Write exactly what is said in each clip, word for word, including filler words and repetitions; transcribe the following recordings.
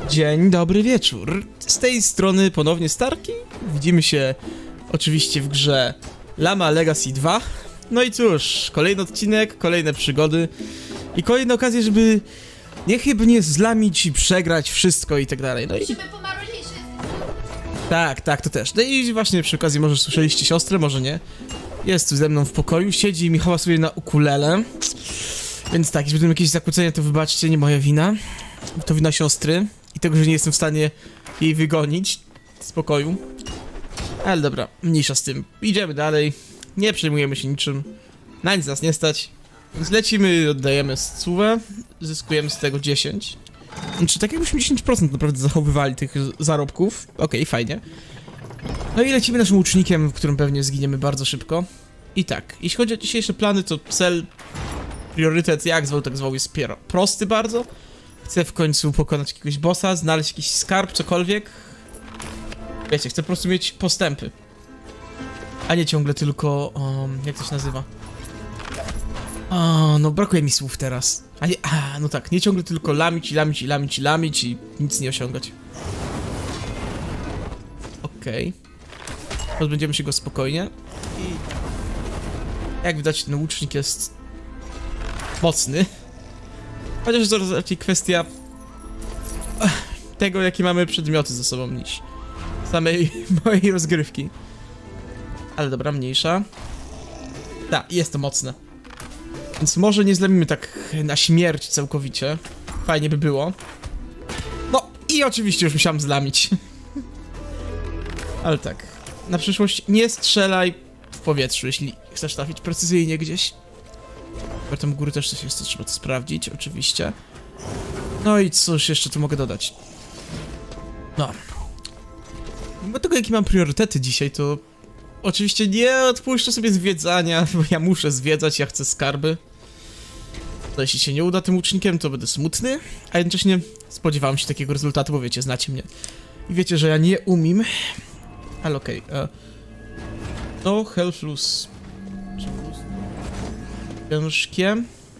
Dzień dobry wieczór. Z tej strony ponownie Starki. Widzimy się oczywiście w grze Llama Legacy dwa. No i cóż, kolejny odcinek, kolejne przygody i kolejne okazje, żeby niechybnie zlamić i przegrać wszystko i tak dalej. No i... Tak, tak, to też. No i właśnie przy okazji może słyszeliście siostrę, może nie. Jest tu ze mną w pokoju, siedzi i mi chowa sobie na ukulele. Więc tak, jeśli będą jakieś zakłócenia, to wybaczcie, nie moja wina. To wina siostry i tego, że nie jestem w stanie jej wygonić z pokoju. Ale dobra, mniejsza z tym. Idziemy dalej, nie przejmujemy się niczym. Na nic nas nie stać. Więc lecimy, oddajemy stówę, zyskujemy z tego dziesięć. Znaczy, tak jakbyśmy dziesięć procent naprawdę zachowywali tych zarobków. Okej, okay, fajnie. No i lecimy naszym łucznikiem, w którym pewnie zginiemy bardzo szybko. I tak, jeśli chodzi o dzisiejsze plany, to cel, priorytet, jak zwał, tak zwał, jest prosty bardzo. Chcę w końcu pokonać jakiegoś bossa, znaleźć jakiś skarb, cokolwiek. Wiecie, chcę po prostu mieć postępy. A nie ciągle tylko, um, jak to się nazywa? O, no brakuje mi słów teraz. A nie, a, no tak, nie ciągle tylko lamić i lamić i lamić i lamić i nic nie osiągać. Okej. Okay. Pozbędziemy się go spokojnie. I jak widać, ten łucznik jest mocny. Chociaż to raczej kwestia tego, jakie mamy przedmioty ze sobą, niż samej mojej rozgrywki. Ale dobra, mniejsza. Tak, jest to mocne. Więc może nie zlamimy tak na śmierć całkowicie. Fajnie by było. No i oczywiście już musiałem zlamić. Ale tak, na przyszłość nie strzelaj w powietrzu, jeśli chcesz trafić precyzyjnie gdzieś. Bo tam u góry też coś jest, co trzeba to sprawdzić, oczywiście. No i cóż jeszcze tu mogę dodać? No. Mimo tego, jakie mam priorytety dzisiaj, to oczywiście nie odpuszczę sobie zwiedzania, bo ja muszę zwiedzać, ja chcę skarby. To jeśli się nie uda tym łucznikiem, to będę smutny, a jednocześnie spodziewałem się takiego rezultatu, bo wiecie, znacie mnie. I wiecie, że ja nie umiem. Ale okej. Okay, uh, no, helpless. Ciężkie.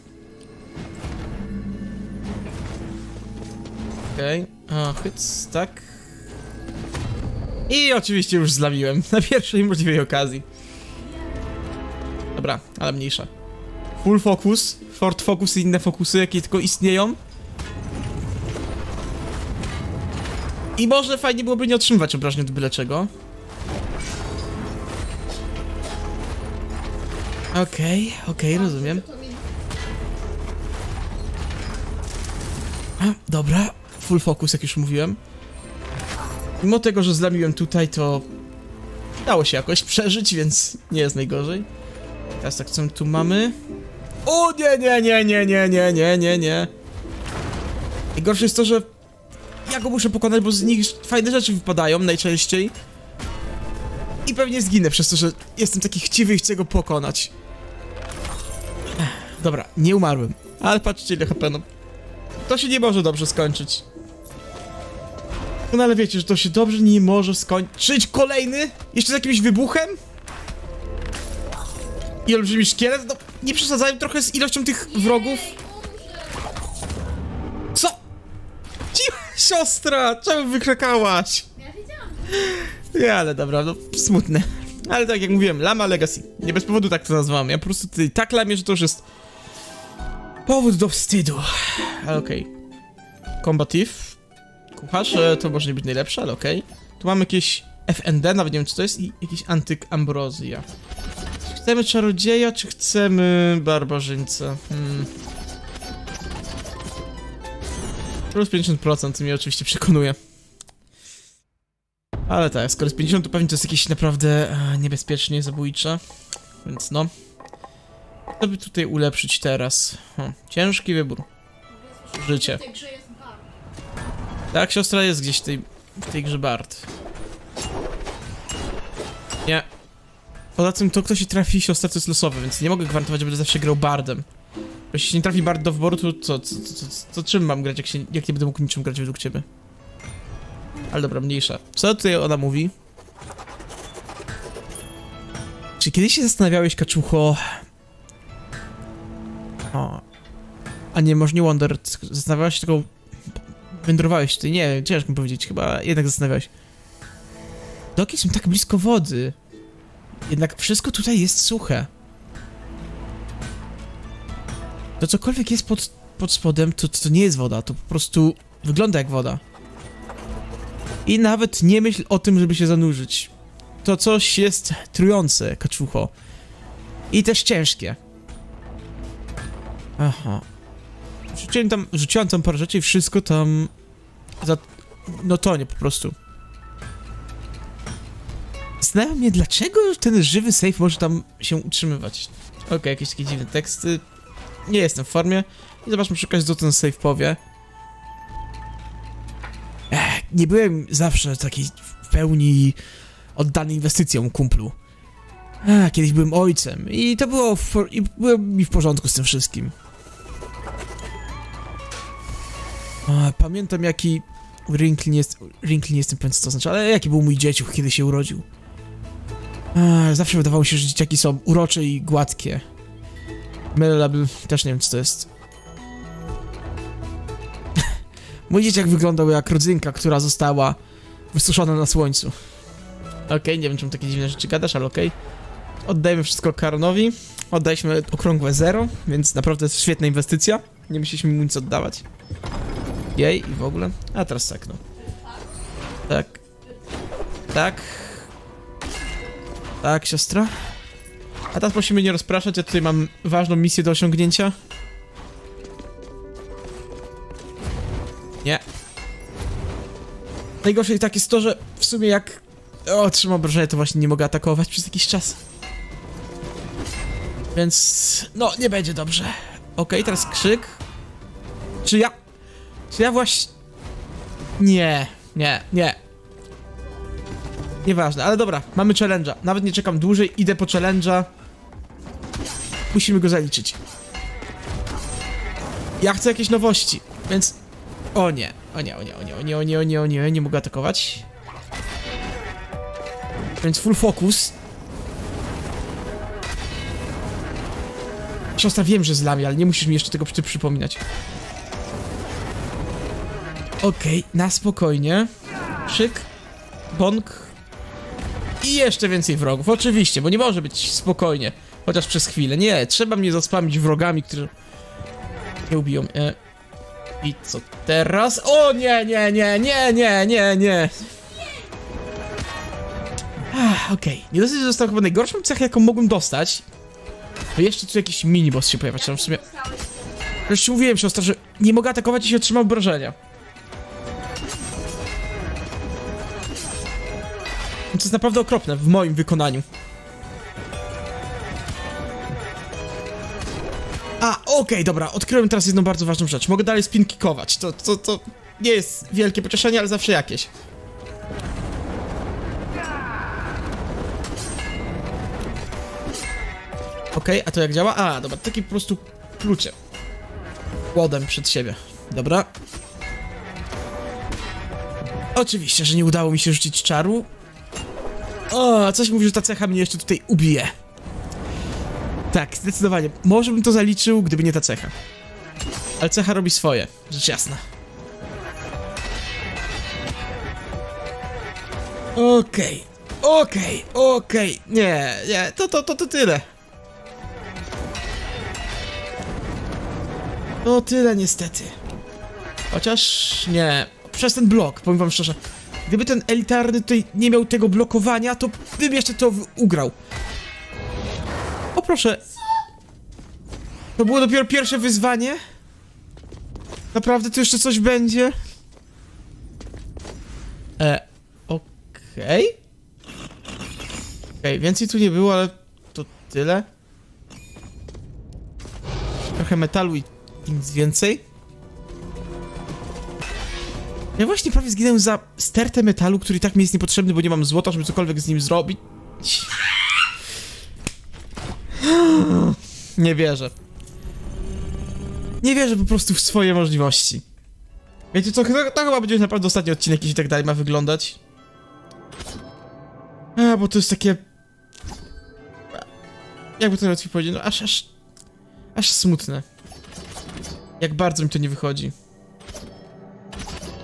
Okej. Okay. Hyc, tak. I oczywiście już zlamiłem na pierwszej możliwej okazji. Dobra, ale mniejsza. Full focus, Ford Focus i inne fokusy, jakie tylko istnieją. I może fajnie byłoby nie otrzymywać obrażeń od byle czego. Okej, okay, okej, okay, rozumiem. A, dobra, full focus, jak już mówiłem. Mimo tego, że zlamiłem tutaj, to dało się jakoś przeżyć, więc nie jest najgorzej. Teraz tak, co my tu mamy? O nie, nie, nie, nie, nie, nie, nie, nie, nie. I gorsze jest to, że ja go muszę pokonać, bo z nich fajne rzeczy wypadają najczęściej. I pewnie zginę przez to, że jestem taki chciwy i chcę go pokonać. Ech, dobra, nie umarłem. Ale patrzcie, ile H P, no. To się nie może dobrze skończyć. No ale wiecie, że to się dobrze nie może skończyć. Kolejny? Jeszcze z jakimś wybuchem? I olbrzymi szkielet? No, nie przesadzają trochę z ilością tych wrogów? Co? Ci siostra! Czemu wykrzakałaś? Ja wiedziałam. Nie, ale dobra, no smutne. Ale tak jak mówiłem, Llama Legacy. Nie bez powodu tak to nazwałem. Ja po prostu tutaj tak lamię, że to już jest powód do wstydu. Ale okej. Okay. Combative. Kucharz, to może nie być najlepsze, ale okej. Okay. Tu mamy jakieś F N D, nawet nie wiem co to jest, i jakiś antyk ambrozja. Czy chcemy czarodzieja, czy chcemy barbarzyńcę? Hmm. Plus pięćdziesiąt procent mnie oczywiście przekonuje. Ale tak, skoro jest pięćdziesiąt, to pewnie to jest jakieś naprawdę e, niebezpiecznie zabójcze. Więc no. Co by tutaj ulepszyć teraz? Hm, ciężki wybór. Życie. Tak, siostra jest gdzieś w tej, w tej grze Bard. Nie. Poza tym to, kto się trafi siostra, to jest losowe, więc nie mogę gwarantować, że będę zawsze grał Bardem. Bo jeśli się nie trafi Bard do wyboru, to co, co, co, co, co czym mam grać, jak, się, jak nie będę mógł niczym grać według ciebie? Ale dobra, mniejsza. Co tutaj ona mówi? Czy kiedyś się zastanawiałeś, kaczucho... O... A nie, może nie Wonder, zastanawiałeś się tylko... wędrowałeś tutaj? Nie, ciężko mi powiedzieć, chyba jednak zastanawiałeś. Doki są tak blisko wody. Jednak wszystko tutaj jest suche. To cokolwiek jest pod, pod spodem, to, to nie jest woda, to po prostu wygląda jak woda. I nawet nie myśl o tym, żeby się zanurzyć. To coś jest trujące, kaczucho. I też ciężkie. Aha. Rzuciłem tam, rzuciłem tam parę rzeczy i wszystko tam... Za... No tonie po prostu. Zastanawiam mnie, dlaczego ten żywy save może tam się utrzymywać. Okej, okay, jakieś takie dziwne teksty. Nie jestem w formie. I zobaczmy przy okazji, co ten save powie. Ech, nie byłem zawsze taki w pełni oddany inwestycjom, kumplu. Ech, kiedyś byłem ojcem i to było w, i było mi w porządku z tym wszystkim. A, pamiętam jaki... Wrinkle nie jest... Wrinkle nie jestem pewien, co to znaczy, ale jaki był mój dzieciuch, kiedy się urodził. A, zawsze wydawało się, że dzieciaki są urocze i gładkie. Melable... też nie wiem, co to jest. Mój dzieciak wyglądał jak rodzynka, która została wysuszona na słońcu. Okej, okay, nie wiem, czemu takie dziwne rzeczy gadasz, ale okej. Okay. Oddajemy wszystko Karonowi. Oddaliśmy okrągłe zero, więc naprawdę jest świetna inwestycja. Nie musieliśmy mu nic oddawać. Jej, i w ogóle. A teraz tak, no. Tak. Tak. Tak, siostra. A teraz prosimy nie rozpraszać, ja tutaj mam ważną misję do osiągnięcia. Nie. Najgorsze i tak jest to, że w sumie jak otrzymam obrażenie, to właśnie nie mogę atakować przez jakiś czas. Więc... no, nie będzie dobrze. Okej, okay, teraz krzyk. Czy ja... Czy ja właśnie... Nie, nie, nie. Nieważne, ale dobra, mamy challenge'a. Nawet nie czekam dłużej, idę po challenge'a. Musimy go zaliczyć. Ja chcę jakieś nowości, więc... O nie, o nie, o nie, o nie, o nie, o nie, o nie, o nie, nie mogę atakować. Więc full focus. Siostra, wiem, że zlamie, ale nie musisz mi jeszcze tego przy przypominać. Okej, okay, na spokojnie. Szyk. Bąk. I jeszcze więcej wrogów, oczywiście, bo nie może być spokojnie. Chociaż przez chwilę. Nie, trzeba mnie zaspamić wrogami, którzy nie ubiją. E... I co teraz? O nie, nie, nie, nie, nie, nie, nie. Okej, okay. Nie dosyć, że został chyba najgorszą cechę, jaką mogłem dostać. To jeszcze tu jakiś miniboss się pojawia, czy w sumie... Wreszcie mówiłem, siostra, że nie mogę atakować i się otrzymał obrażenia. To jest naprawdę okropne w moim wykonaniu. A, okej, okay, dobra, odkryłem teraz jedną bardzo ważną rzecz. Mogę dalej spin kickować. To, to, to nie jest wielkie pocieszenie, ale zawsze jakieś. Okej, okay, a to jak działa? A, dobra, taki po prostu plucie. Łodem przed siebie. Dobra. Oczywiście, że nie udało mi się rzucić czaru. O, coś mówi, że ta cecha mnie jeszcze tutaj ubije. Tak, zdecydowanie. Może bym to zaliczył, gdyby nie ta cecha. Ale cecha robi swoje, rzecz jasna. Okej, okay, okej, okay, okej. Okay. Nie, nie, to, to, to, to tyle. To tyle niestety. Chociaż nie. Przez ten blok, powiem wam szczerze. Gdyby ten elitarny tutaj nie miał tego blokowania, to bym jeszcze to ugrał. O proszę. To było dopiero pierwsze wyzwanie? Naprawdę tu jeszcze coś będzie? E, okej. Okay. Okej, okay, więcej tu nie było, ale to tyle. Trochę metalu i nic więcej. Ja właśnie prawie zginąłem za stertę metalu, który i tak mi jest niepotrzebny, bo nie mam złota, żeby cokolwiek z nim zrobić. Nie wierzę. Nie wierzę po prostu w swoje możliwości. Wiecie co, to, to chyba będzie naprawdę ostatni odcinek, jeśli tak dalej ma wyglądać. A, bo to jest takie... Jakby to najłatwiej powiedzieć, no aż, aż... Aż smutne. Jak bardzo mi to nie wychodzi.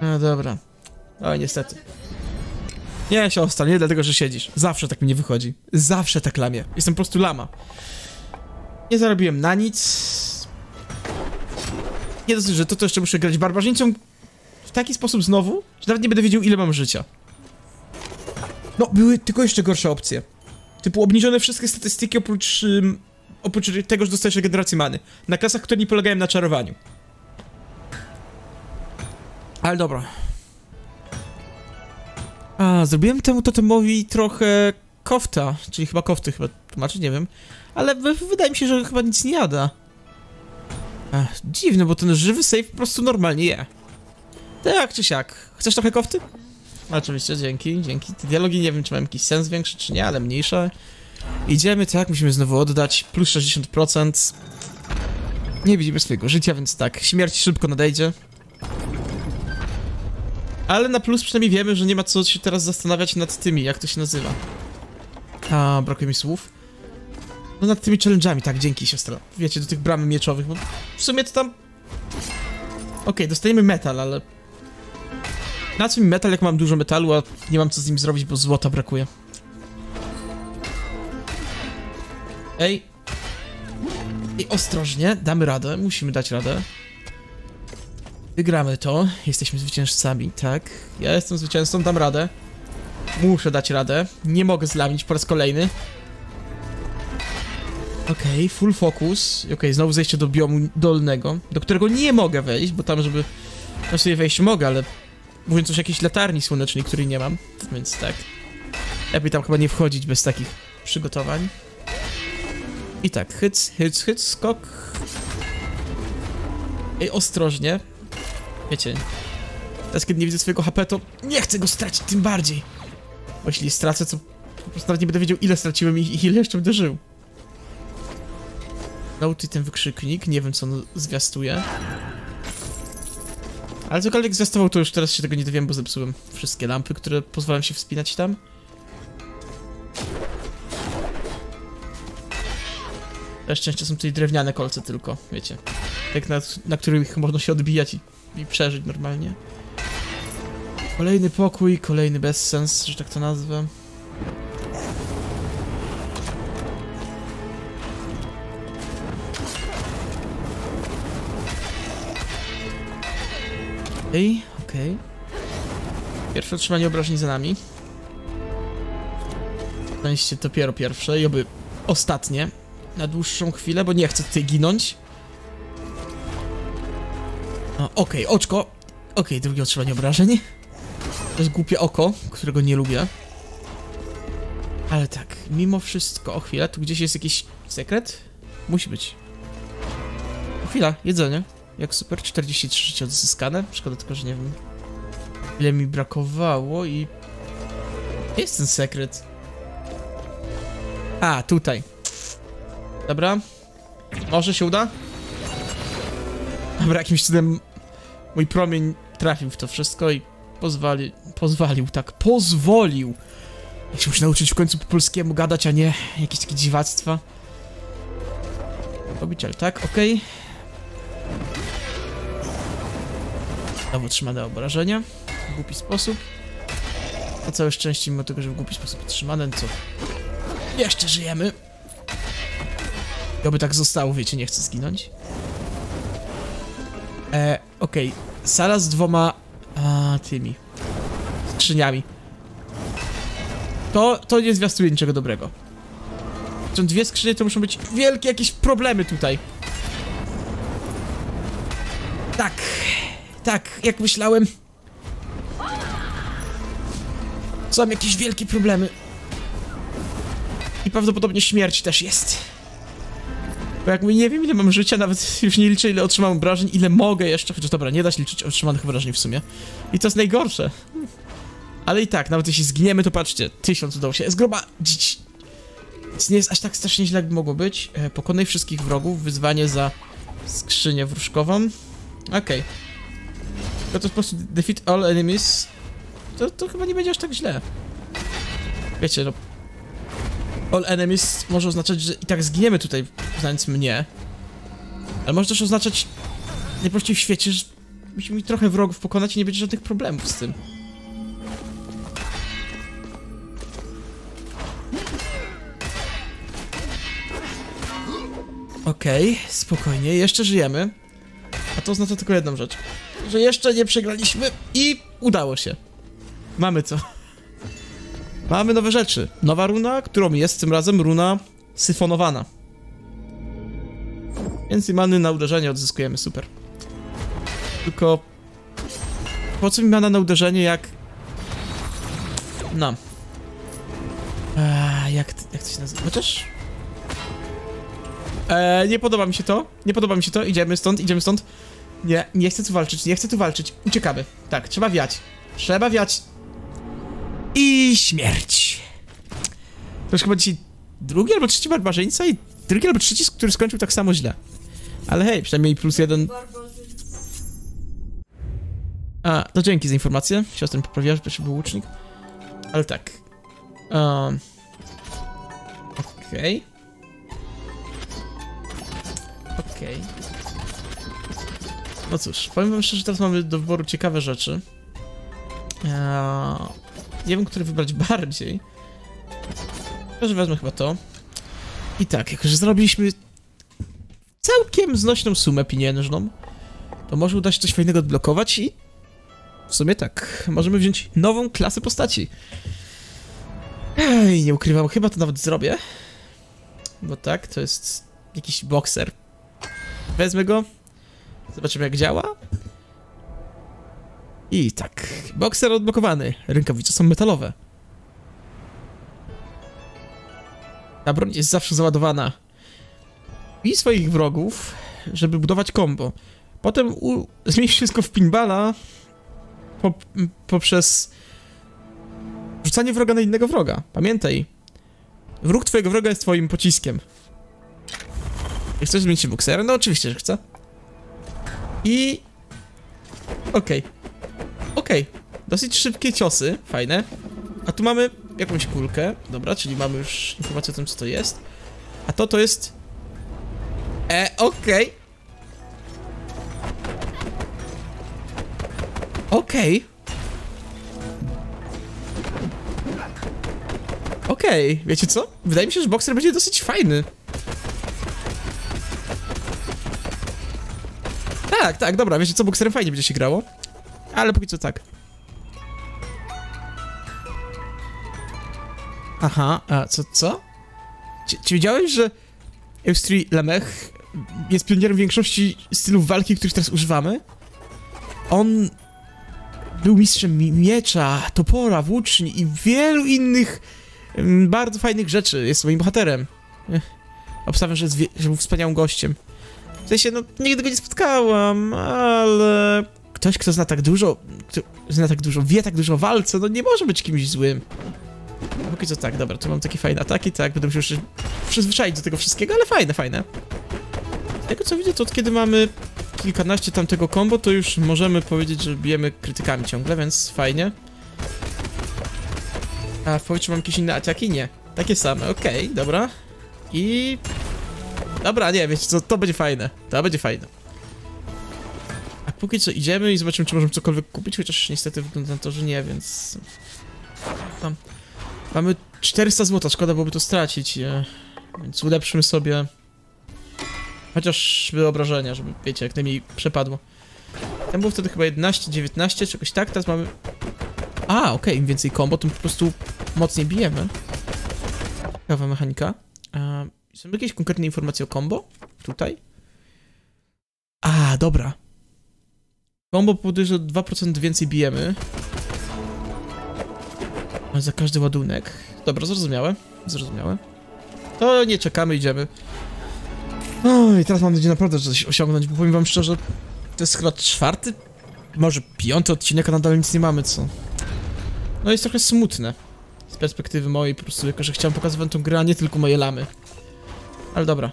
No dobra. Oj, niestety. Nie, siostra, nie dlatego, że siedzisz. Zawsze tak mi nie wychodzi. Zawsze tak lamię. Jestem po prostu lama. Nie zarobiłem na nic. Nie dosyć, że to, to jeszcze muszę grać barbarzyńcą w taki sposób znowu, że nawet nie będę wiedział, ile mam życia. No, były tylko jeszcze gorsze opcje. Typu obniżone wszystkie statystyki oprócz, um, oprócz tego, że dostajesz regenerację many. Na klasach, które nie polegają na czarowaniu. Ale dobra. A, zrobiłem temu totemowi trochę kofta, czyli chyba kofty, chyba tłumaczyć, nie wiem. Ale wydaje mi się, że chyba nic nie jada. Ach, dziwne, bo ten żywy save po prostu normalnie je. Tak czy siak. Chcesz trochę kofty? Oczywiście, dzięki, dzięki. Te dialogi nie wiem, czy mają jakiś sens większy, czy nie, ale mniejsza. Idziemy, tak, musimy znowu oddać. Plus sześćdziesiąt procent. Nie widzimy swojego życia, więc tak, śmierć szybko nadejdzie. Ale na plus przynajmniej wiemy, że nie ma co się teraz zastanawiać nad tymi, jak to się nazywa. A, brakuje mi słów. No nad tymi challenge'ami, tak, dzięki siostra. Wiecie, do tych bram mieczowych, bo w sumie to tam... Okej, okay, dostajemy metal, ale... Na co mi metal, jak mam dużo metalu, a nie mam co z nim zrobić, bo złota brakuje. Ej. Ej, ostrożnie, damy radę, musimy dać radę. Wygramy to, jesteśmy zwycięzcami, tak. Ja jestem zwycięzcą, dam radę. Muszę dać radę, nie mogę zlamić po raz kolejny. Okej, okay, full focus. Okej, okay, znowu zejście do biomu dolnego, do którego nie mogę wejść, bo tam, żeby na sobie wejść mogę, ale mówiąc już o jakiejś latarni słonecznej, której nie mam, więc tak. Lepiej tam chyba nie wchodzić bez takich przygotowań. I tak, hyc, hyc, hyc, skok. Ej, ostrożnie. Wiecie, teraz kiedy nie widzę swojego H P, to nie chcę go stracić tym bardziej. Bo jeśli stracę, to po prostu nawet nie będę wiedział, ile straciłem i, i ile jeszcze będę żył. Nauty ten wykrzyknik, nie wiem co on zwiastuje. Ale cokolwiek zwiastował, to już teraz się tego nie dowiem, bo zepsułem wszystkie lampy, które pozwalają się wspinać tam. Na szczęście są tutaj drewniane kolce tylko, wiecie. Tak na, na których można się odbijać i, i przeżyć normalnie. Kolejny pokój, kolejny bezsens, że tak to nazwę. Okej, okay, okej. Okay. Pierwsze otrzymanie obrażeń za nami. Szczęście dopiero pierwsze i oby ostatnie. Na dłuższą chwilę, bo nie chcę tutaj ginąć. Okej, okay, oczko. Okej, okay, drugie otrzymanie obrażeń. To jest głupie oko, którego nie lubię. Ale tak, mimo wszystko, o chwilę, tu gdzieś jest jakiś sekret? Musi być. O chwila, jedzenie. Jak super, czterdzieści trzy życia odzyskane. Szkoda tylko, że nie wiem, ile mi brakowało i... Jest ten sekret. A, tutaj. Dobra. Może się uda? Dobra, jakimś cudem mój promień trafił w to wszystko i pozwali... Pozwolił, tak, pozwolił. Ja się muszę nauczyć w końcu po polskiemu gadać, a nie jakieś takie dziwactwa. Pobiciel, tak, okej. Okay. Znowu otrzymane obrażenia. W głupi sposób. Na całe szczęście, mimo tego, że w głupi sposób otrzymane, co... Jeszcze żyjemy. I oby tak zostało, wiecie, nie chcę zginąć. E, okej. Okay. Sala z dwoma... A, tymi... skrzyniami. To, to nie zwiastuje niczego dobrego. Są dwie skrzynie, to muszą być wielkie jakieś problemy tutaj. Tak. Tak, jak myślałem. Są jakieś wielkie problemy. I prawdopodobnie śmierć też jest. Bo jak mówię, nie wiem ile mam życia, nawet już nie liczę ile otrzymam obrażeń, ile mogę jeszcze, chociaż dobra, nie da się liczyć otrzymanych obrażeń w sumie. I to jest najgorsze. Ale i tak, nawet jeśli zginiemy, to patrzcie, tysiąc udało się zgromadzić. Więc nie jest aż tak strasznie źle, jakby mogło być. E, pokonaj wszystkich wrogów, wyzwanie za skrzynię wróżkową. Okej. Okay. To to po prostu defeat all enemies. To, to chyba nie będzie aż tak źle. Wiecie, no... All enemies może oznaczać, że i tak zginiemy tutaj, znając mnie. Ale może też oznaczać najprościej w świecie, że musimy trochę wrogów pokonać i nie będzie żadnych problemów z tym. Okej, okay, spokojnie, jeszcze żyjemy. A to oznacza tylko jedną rzecz. Że jeszcze nie przegraliśmy i udało się. Mamy to. Mamy nowe rzeczy. Nowa runa, którą jest tym razem runa syfonowana. Więcej many na uderzenie odzyskujemy, super. Tylko... Po co mi mana na uderzenie, jak... No. Eee, jak, jak to się nazywa? Chociaż... Eee, nie podoba mi się to. Nie podoba mi się to. Idziemy stąd, idziemy stąd. Nie, nie chcę tu walczyć, nie chcę tu walczyć. Uciekamy. Tak, trzeba wiać. Trzeba wiać. I śmierć. To już chyba dzisiaj drugi albo trzeci barbarzyńca i drugi albo trzeci, który skończył tak samo źle. Ale hej, przynajmniej plus jeden. A, to dzięki za informację. Siostrę poprawiła, że pierwszy był łucznik. Ale tak. Um. Okej. Okay. Okej. Okay. No cóż, powiem wam szczerze, że teraz mamy do wyboru ciekawe rzeczy. Eee, nie wiem, które wybrać bardziej. Tylko, że wezmę chyba to. I tak, jako że zrobiliśmy całkiem znośną sumę pieniężną, to może uda się coś fajnego odblokować i w sumie tak, możemy wziąć nową klasę postaci. Ej, nie ukrywam, chyba to nawet zrobię. Bo tak, to jest jakiś bokser. Wezmę go. Zobaczymy, jak działa. I tak, bokser odblokowany. Rękawice są metalowe. Ta broń jest zawsze załadowana. I swoich wrogów, żeby budować combo. Potem u... zmienić wszystko w pinballa po... poprzez rzucanie wroga na innego wroga. Pamiętaj, wróg twojego wroga jest twoim pociskiem. Chcesz zmienić się w boksera? No oczywiście, że chcę. I... Okej. Okay. Okej. Okay. Dosyć szybkie ciosy, fajne. A tu mamy jakąś kulkę. Dobra, czyli mamy już informację o tym, co to jest. A to to jest... E, okej. Okay. Okej. Okay. Okej, okay. Wiecie co? Wydaje mi się, że bokser będzie dosyć fajny. Tak, tak, dobra, wiecie co, bokserem fajnie będzie się grało. Ale póki co tak. Aha, a co, co? Czy, czy wiedziałeś, że Eustri Lemech jest pionierem większości stylów walki, których teraz używamy? On był mistrzem miecza, topora, włóczni i wielu innych mm, bardzo fajnych rzeczy. Jest moim bohaterem. Ech, obstawiam, że, jest że był wspaniałym gościem. W sensie, no, nigdy go nie spotkałam, ale... Ktoś, kto zna tak dużo, kto zna tak dużo, wie tak dużo o walce, no nie może być kimś złym. Póki co tak, dobra, tu mam takie fajne ataki, tak, będę musiał jeszcze przyzwyczaić do tego wszystkiego, ale fajne, fajne. Z tego co widzę, to od kiedy mamy kilkanaście tamtego combo, to już możemy powiedzieć, że bijemy krytykami ciągle, więc fajnie. A w powietrzu mam jakieś inne ataki? Nie. Takie same, okej, okay, dobra. I... Dobra, nie, wiecie co, to będzie fajne, to będzie fajne. A póki co idziemy i zobaczymy, czy możemy cokolwiek kupić, chociaż niestety wygląda na to, że nie, więc... Tam. Mamy czterysta złota, szkoda byłoby to stracić, nie? Więc ulepszymy sobie... Chociaż wyobrażenia, żeby, wiecie, jak najmniej przepadło. Tam było wtedy chyba jedenaście, dziewiętnaście, czegoś tak, teraz mamy... A, okej, okay, im więcej combo, tym po prostu mocniej bijemy. Ciekawa mechanika. A, są jakieś konkretne informacje o combo? Tutaj? A, dobra. Combo powoduje, że dwa procent więcej bijemy. Za każdy ładunek. Dobra, zrozumiałe. Zrozumiałe. To nie czekamy, idziemy. No i teraz mam nadzieję naprawdę coś osiągnąć, bo powiem wam szczerze, to jest chyba czwarty, może piąty odcinek, a nadal nic nie mamy, co? No jest trochę smutne. Z perspektywy mojej po prostu, jako że chciałem pokazywać tą grę, a nie tylko moje lamy. Ale dobra.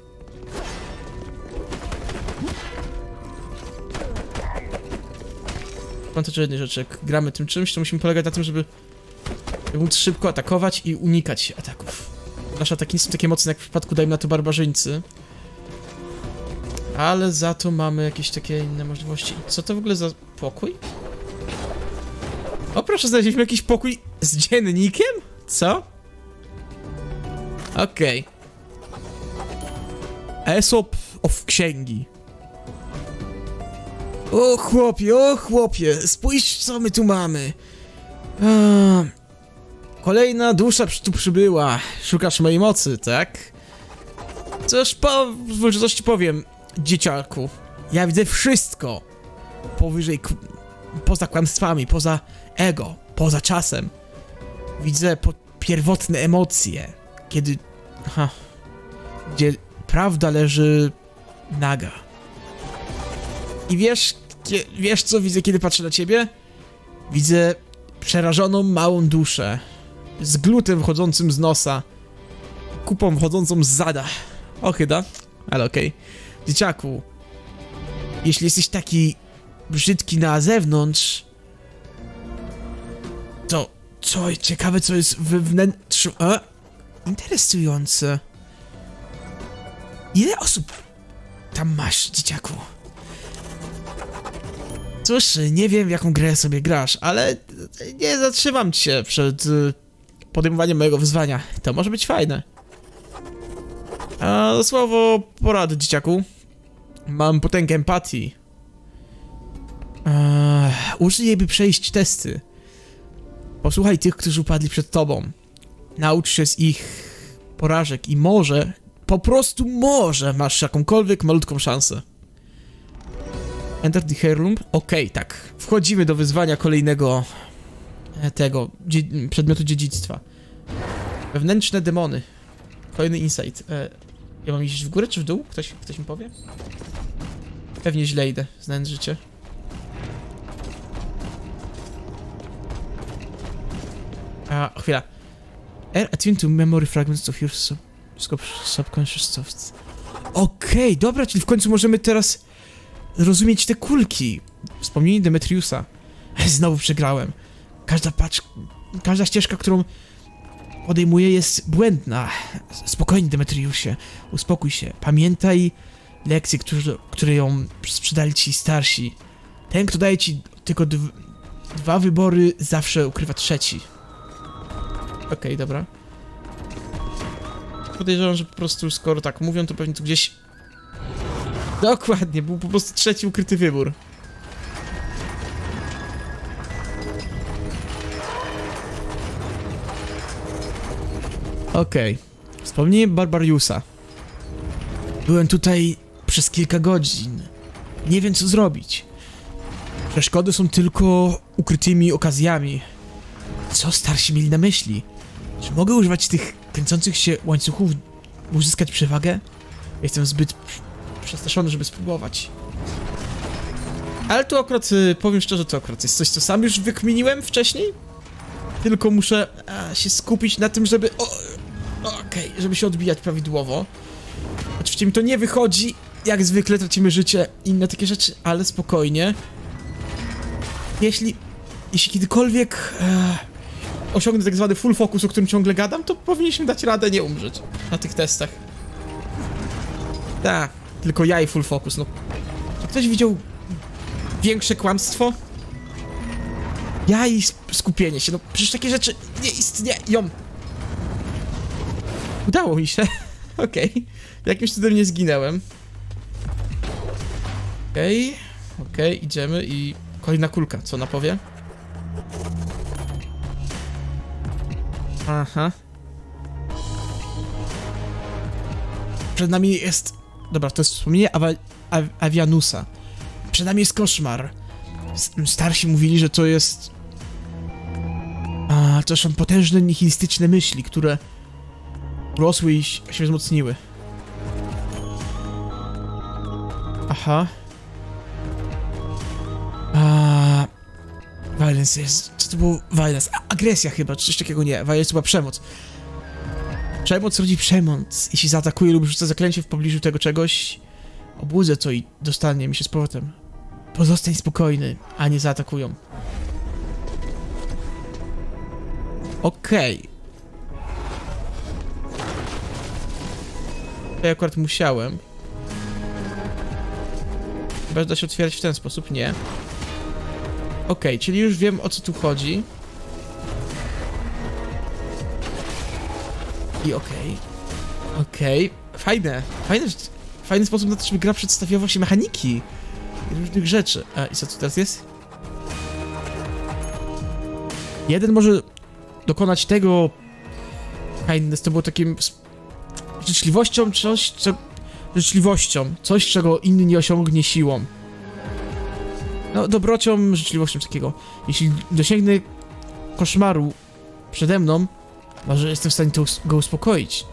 Pamiętajcie o jednej rzeczy, jak gramy tym czymś, to musimy polegać na tym, żeby móc szybko atakować i unikać ataków. Nasze ataki nie są takie mocne jak w przypadku, dajmy na to, barbarzyńcy. Ale za to mamy jakieś takie inne możliwości. Co to w ogóle za pokój? O, proszę, znaleźliśmy jakiś pokój z dziennikiem? Co? Okej. Okay. Aesop of księgi. O chłopie, o chłopie, spójrz co my tu mamy. A, kolejna dusza tu przybyła. Szukasz mojej mocy, tak? Cóż, po, coś ci powiem, dzieciaku. Ja widzę wszystko. Powyżej, poza kłamstwami, poza ego, poza czasem. Widzę po pierwotne emocje. Kiedy... Ha, gdzie prawda leży naga. I wiesz, kie, wiesz co widzę, kiedy patrzę na ciebie? Widzę przerażoną małą duszę. Z glutem wchodzącym z nosa. Kupą wchodzącą z zada. Ochyda, ale okej. Okay. Dzieciaku, jeśli jesteś taki brzydki na zewnątrz, to co ciekawe, co jest wewnętrz... A? Interesujące. Ile osób tam masz, dzieciaku? Cóż, nie wiem, w jaką grę sobie grasz, ale nie zatrzymam cię przed podejmowaniem mojego wyzwania. To może być fajne. A słowo porady, dzieciaku. Mam potęgę empatii. Eee, użyj jej, by przejść testy. Posłuchaj tych, którzy upadli przed tobą. Naucz się z ich porażek i może, po prostu może, masz jakąkolwiek malutką szansę. Enter the Heirloom. Okej, okay, tak. Wchodzimy do wyzwania kolejnego tego dzie przedmiotu dziedzictwa. Wewnętrzne demony. Kolejny insight. E, ja mam iść w górę czy w dół? Ktoś, ktoś mi powie? Pewnie źle idę, znając życie. A, chwila. Air attune to memory fragments of your sub sub subconscious thoughts. Okej, okay, dobra, czyli w końcu możemy teraz rozumieć te kulki. Wspomnienie Demetriusa. Znowu przegrałem. Każda patrz... Każda ścieżka, którą podejmuję, jest błędna. Spokojnie, Demetriusie. Uspokój się. Pamiętaj lekcje, które, które ją sprzedali ci starsi. Ten, kto daje ci tylko dwa wybory, zawsze ukrywa trzeci. Okej, okay, dobra. Podejrzewam, że po prostu skoro tak mówią, to pewnie tu gdzieś... Dokładnie, był po prostu trzeci ukryty wybór. Okej. Okay. Wspomnienie Barbariusa. Byłem tutaj przez kilka godzin. Nie wiem, co zrobić. Przeszkody są tylko ukrytymi okazjami. Co starsi mieli na myśli? Czy mogę używać tych kręcących się łańcuchów, by uzyskać przewagę? Jestem zbyt przestraszony, żeby spróbować. Ale tu akurat, powiem szczerze, to akurat jest coś, co sam już wykminiłem wcześniej. Tylko muszę a, się skupić na tym, żeby... Okej, okay, żeby się odbijać prawidłowo. Oczywiście mi to nie wychodzi. Jak zwykle tracimy życie i inne takie rzeczy, ale spokojnie. Jeśli... Jeśli kiedykolwiek... E, osiągnę tak zwany full focus, o którym ciągle gadam, to powinniśmy dać radę nie umrzeć na tych testach. Tak, tylko ja i full focus, no. Czy ktoś widział większe kłamstwo? Ja i skupienie się, no przecież takie rzeczy nie istnieją. Udało mi się. Okej. Okay. Jakimś cudem nie zginęłem. Okej. Okay. Okej, okay, idziemy i... Kolejna kulka, co ona powie? Aha. Przed nami jest... Dobra, to jest wspomnienie Awa... Av Avianusa. Przed nami jest koszmar. Starsi mówili, że to jest... A, to są potężne nihilistyczne myśli, które... Rosły i się wzmocniły. Aha. A... Violence jest... Co to było? Violence. A, agresja chyba, czy coś takiego nie. Violence to była przemoc. Przemoc rodzi przemoc. Jeśli zaatakuje lub rzuca zaklęcie w pobliżu tego czegoś, obudzę to i dostanie mi się z powrotem. Pozostań spokojny, a nie zaatakują. Okej. Okay. Ja akurat musiałem. Chyba, że da się otwierać w ten sposób? Nie. Okej, okay, czyli już wiem, o co tu chodzi. I okej. Okay. Okej. Okay. Fajne. Fajne. Fajny sposób na to, żeby gra przedstawiła właśnie mechaniki różnych rzeczy. A i co tu teraz jest? Jeden może dokonać tego... Kindness to było takim... życzliwością coś, co... życzliwością. Coś, czego inny nie osiągnie siłą. No, dobrocią, życzliwością takiego. Jeśli dosięgnę koszmaru przede mną, może jestem w stanie to us go uspokoić.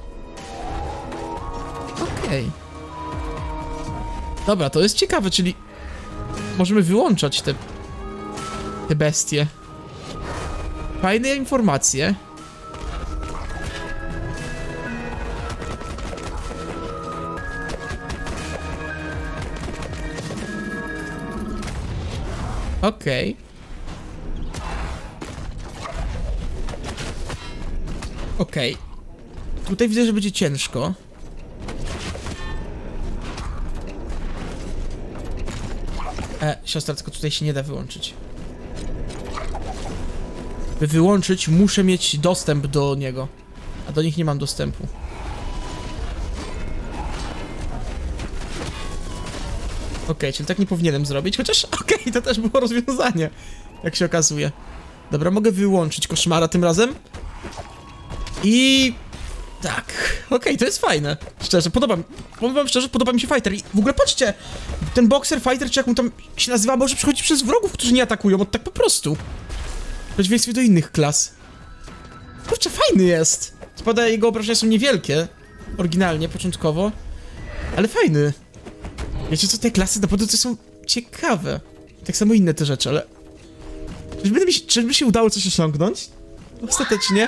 Okej. Okay. Dobra, to jest ciekawe, czyli możemy wyłączać te, te bestie. Fajne informacje. Okej. Okay. Okej. Okay. Tutaj widzę, że będzie ciężko. E, siostra, tylko tutaj się nie da wyłączyć. By wyłączyć, muszę mieć dostęp do niego. A do nich nie mam dostępu. Okej, okay, czyli tak nie powinienem zrobić, chociaż okej, okay, to też było rozwiązanie, jak się okazuje. Dobra, mogę wyłączyć koszmara tym razem. I... tak, okej, okay, to jest fajne. Szczerze, podoba mi... powiem wam szczerze, podoba mi się fighter. I w ogóle patrzcie, ten boxer, fighter, czy jak mu tam się nazywa, może przechodzić przez wrogów, którzy nie atakują, od tak po prostu. W przeciwieństwie do innych klas. Kurczę, fajny jest. Spada, jego obrażenia są niewielkie, oryginalnie, początkowo. Ale fajny. Wiecie co, te klasy naprawdę to są ciekawe. Tak samo inne te rzeczy, ale... Czyżby mi się, czyżby się udało coś osiągnąć? Ostatecznie.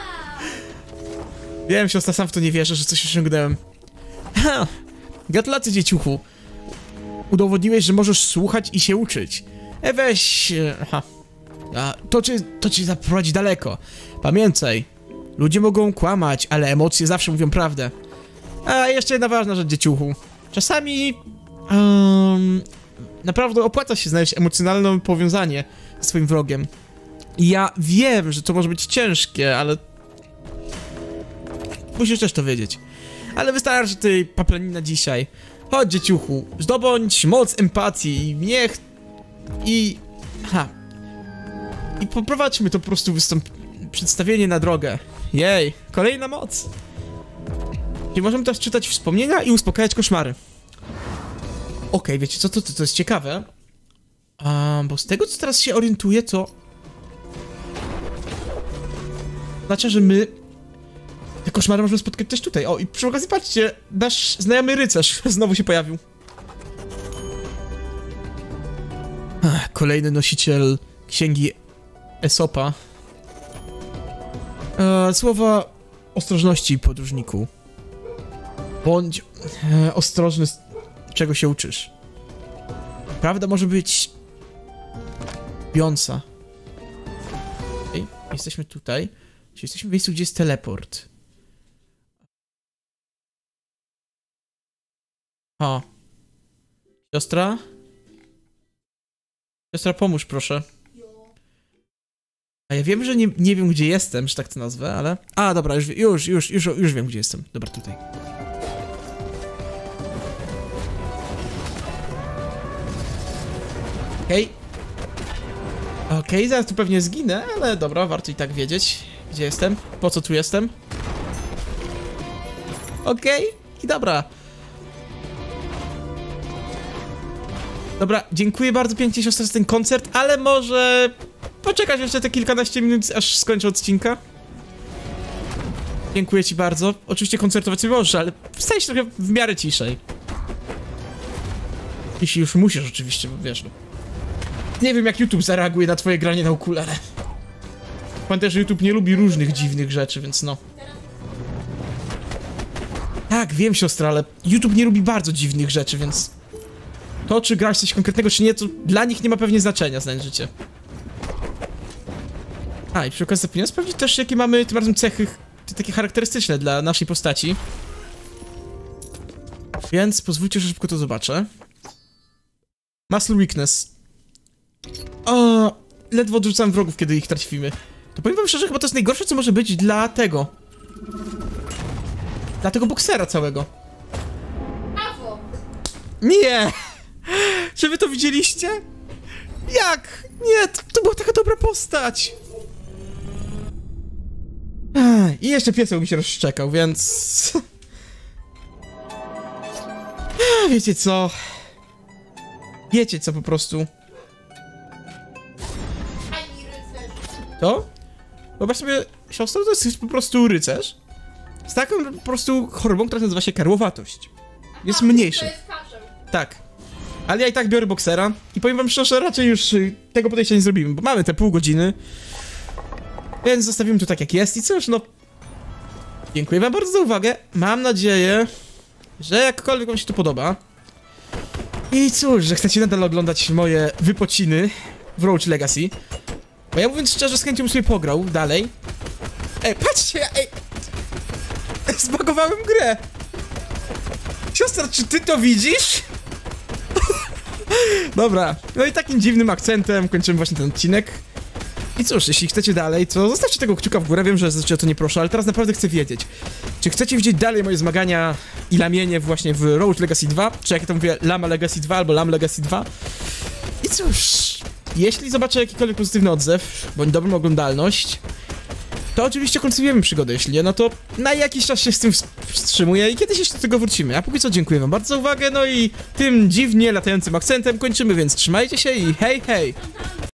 Wiem, siostra, sam w to nie wierzę, że coś osiągnąłem. Ha! Gratulacje, dzieciuchu. Udowodniłeś, że możesz słuchać i się uczyć. E, weź... Aha. A, to cię, to cię zaprowadzi daleko. Pamiętaj, ludzie mogą kłamać, ale emocje zawsze mówią prawdę. A jeszcze jedna ważna rzecz, dzieciuchu. Czasami... Um, naprawdę opłaca się znaleźć emocjonalne powiązanie z swoim wrogiem. I ja wiem, że to może być ciężkie, ale... musisz też to wiedzieć. Ale wystarczy tej paplanina dzisiaj. Chodź, dzieciuchu, zdobądź moc empatii i niech... I... ha. I poprowadźmy to po prostu wystąp... przedstawienie na drogę. Jej, kolejna moc. Czyli możemy teraz czytać wspomnienia i uspokajać koszmary. Okej, okay, wiecie co, to, to, to jest ciekawe. Um, bo z tego, co teraz się orientuję, to... Znaczy, że my... te koszmary możemy spotkać też tutaj. O, i przy okazji patrzcie, nasz znajomy rycerz znowu się pojawił. Ach, kolejny nosiciel księgi Esopa. E, słowa ostrożności, podróżniku. Bądź e, ostrożny, z czego się uczysz. Prawda może być... biąca. Okay, jesteśmy tutaj. Czyli jesteśmy w miejscu, gdzie jest teleport. O. Siostra? Siostra, pomóż, proszę. A ja wiem, że nie, nie wiem, gdzie jestem, że tak to nazwę, ale... A, dobra, już, już, już, już, już wiem, gdzie jestem. Dobra, tutaj. Okej. Okay. Okej, okay, zaraz tu pewnie zginę, ale dobra, warto i tak wiedzieć, gdzie jestem, po co tu jestem. Okej, okay. I dobra. Dobra, dziękuję bardzo pięknie, siostra, za ten koncert, ale może poczekać jeszcze te kilkanaście minut, aż skończę odcinka. Dziękuję ci bardzo. Oczywiście koncertować sobie możesz, ale stań się trochę w miarę ciszej. Jeśli już musisz oczywiście, bo wiesz, no. Nie wiem, jak YouTube zareaguje na twoje granie na ukulele. Pamiętaj, że YouTube nie lubi różnych dziwnych rzeczy, więc no. Tak, wiem, siostra, ale YouTube nie lubi bardzo dziwnych rzeczy, więc... to, czy grasz coś konkretnego, czy nie, to dla nich nie ma pewnie znaczenia, znając życie. A, i przy okazji zapomniałem sprawdzić też, jakie mamy tym razem cechy te takie charakterystyczne dla naszej postaci. Więc pozwólcie, że szybko to zobaczę. Muscle weakness. O, ledwo odrzucam wrogów, kiedy ich trafimy. To powiem wam szczerze, chyba to jest najgorsze, co może być dla tego. Dla tego boksera całego. Brawo! Nie! Czy wy to widzieliście? Jak? Nie, to, to była taka dobra postać. Ech, I jeszcze pieseł mi się rozszczekał, więc... Ech, wiecie co? Wiecie co po prostu? Ani rycerz. To? Wyobraź sobie, siostro, to jest po prostu rycerz z taką po prostu chorobą, która nazywa się karłowatość. Jest Aha, mniejszy. To jest kaszel. Tak. Ale ja i tak biorę boksera i powiem wam szczerze, raczej już y, tego podejścia nie zrobimy, bo mamy te pół godziny. Więc zostawimy to tak jak jest i cóż, no... Dziękuję wam bardzo za uwagę. Mam nadzieję, że jakkolwiek wam się to podoba. I cóż, że chcecie nadal oglądać moje wypociny w Roach Legacy. Bo ja mówiąc szczerze, z chęcią bym sobie pograł dalej. Ej, patrzcie, ja, ej! Zbagowałem grę! Siostra, czy ty to widzisz? Dobra, no i takim dziwnym akcentem kończymy właśnie ten odcinek. I cóż, jeśli chcecie dalej, to zostawcie tego kciuka w górę, wiem, że zazwyczaj o to nie proszę, ale teraz naprawdę chcę wiedzieć. Czy chcecie widzieć dalej moje zmagania i lamienie właśnie w Roach Legacy dwa? Czy jak ja to mówię, Lama Legacy dwa albo Lam Legacy dwa? I cóż, jeśli zobaczę jakikolwiek pozytywny odzew, bądź dobrą oglądalność, to oczywiście kontynuujemy przygodę, jeśli nie, no to na jakiś czas się z tym wstrzymuję i kiedyś jeszcze do tego wrócimy. A póki co dziękuję wam bardzo za uwagę, no i tym dziwnie latającym akcentem kończymy, więc trzymajcie się i hej, hej!